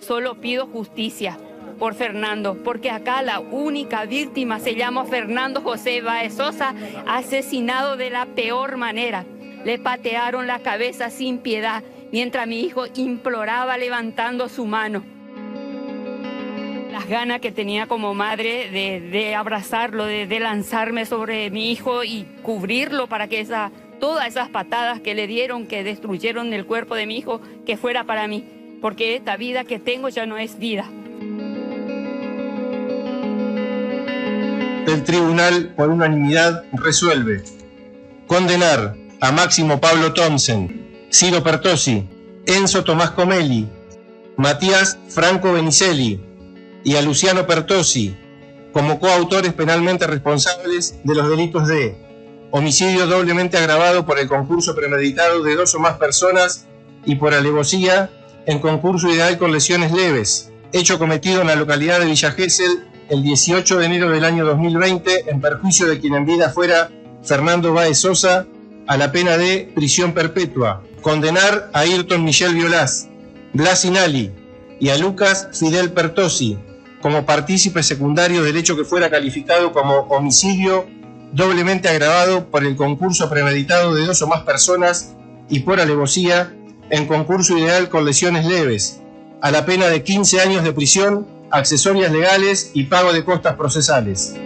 Solo pido justicia por Fernando, porque acá la única víctima se llama Fernando José Báez Sosa, asesinado de la peor manera. Le patearon la cabeza sin piedad, mientras mi hijo imploraba levantando su mano. Las ganas que tenía como madre de abrazarlo, de lanzarme sobre mi hijo y cubrirlo para que todas esas patadas que le dieron, que destruyeron el cuerpo de mi hijo, que fuera para mí, porque esta vida que tengo ya no es vida. El tribunal, por unanimidad, resuelve condenar a Máximo Pablo Thomsen, Ciro Pertossi, Enzo Tomás Comelli, Matías Franco Benicelli y a Luciano Pertossi como coautores penalmente responsables de los delitos de homicidio doblemente agravado por el concurso premeditado de 2 o más personas y por alevosía en concurso ideal con lesiones leves, hecho cometido en la localidad de Villa Gesell el 18 de enero del año 2020 en perjuicio de quien en vida fuera Fernando Báez Sosa a la pena de prisión perpetua. Condenar a Ayrton Michel Violás, Blas Sinali y a Lucas Fidel Pertossi como partícipes secundarios del hecho que fuera calificado como homicidio doblemente agravado por el concurso premeditado de 2 o más personas y por alevosía en concurso ideal con lesiones leves, a la pena de 15 años de prisión, accesorias legales y pago de costas procesales.